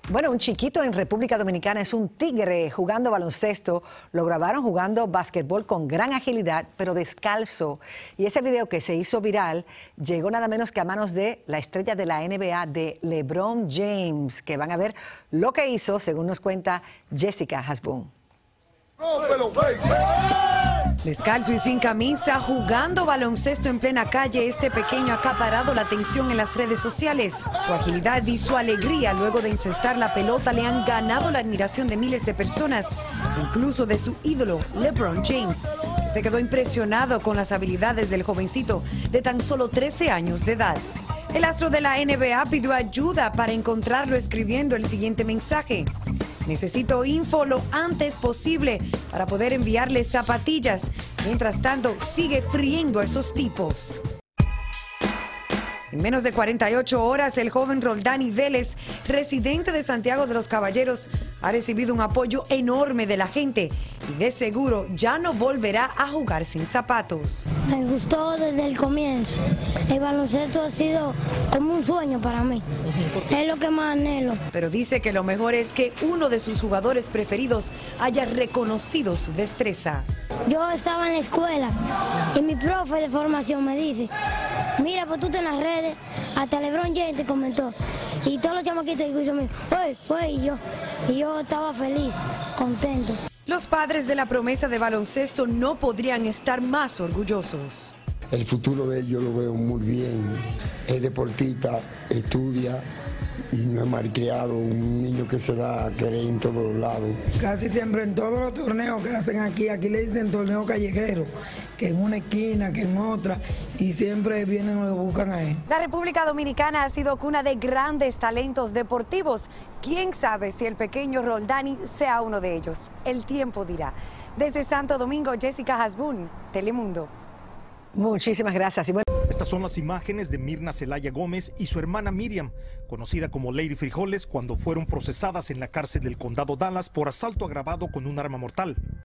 Bueno, un chiquito en República Dominicana es un tigre jugando baloncesto. Lo grabaron jugando básquetbol con gran agilidad, pero descalzo. Y ese video que se hizo viral llegó nada menos que a manos de la estrella de la NBA, de LeBron James, que van a ver lo que hizo, según nos cuenta Jessica Hasbun. Descalzo y sin camisa, jugando baloncesto en plena calle, este pequeño ha acaparado la atención en las redes sociales. Su agilidad y su alegría luego de incestar la pelota le han ganado la admiración de miles de personas, incluso de su ídolo, LeBron James, que se quedó impresionado con las habilidades del jovencito de tan solo 13 años de edad. El astro de la NBA pidió ayuda para encontrarlo escribiendo el siguiente mensaje: necesito info lo antes posible para poder enviarle zapatillas. Mientras tanto, sigue friendo a esos tipos. En menos de 48 horas, el joven Roldani Vélez, residente de Santiago de los Caballeros, ha recibido un apoyo enorme de la gente y de seguro ya no volverá a jugar sin zapatos. Me gustó desde el comienzo. El baloncesto ha sido como un sueño para mí. Es lo que más anhelo. Pero dice que lo mejor es que uno de sus jugadores preferidos haya reconocido su destreza. Yo estaba en la escuela y mi profe de formación me dice: mira, pues tú estás en las redes, hasta LeBron James te comentó. Y todos los chamaquitos dicen: y yo estaba feliz, contento. Los padres de la promesa de baloncesto no podrían estar más orgullosos. El futuro de él yo lo veo muy bien. Es deportista, estudia y no es malcriado, un niño que se da a querer en todos los lados. Casi siempre en todos los torneos que hacen aquí le dicen torneo callejero, que en una esquina, que en otra, y siempre vienen y lo buscan a él. La República Dominicana ha sido cuna de grandes talentos deportivos. ¿Quién sabe si el pequeño Roldani sea uno de ellos? El tiempo dirá. Desde Santo Domingo, Jessica Hasbun, Telemundo. Muchísimas gracias. Estas son las imágenes de Mirna Celaya Gómez y su hermana Miriam, conocida como Lady Frijoles, cuando fueron procesadas en la cárcel del condado Dallas por asalto agravado con un arma mortal.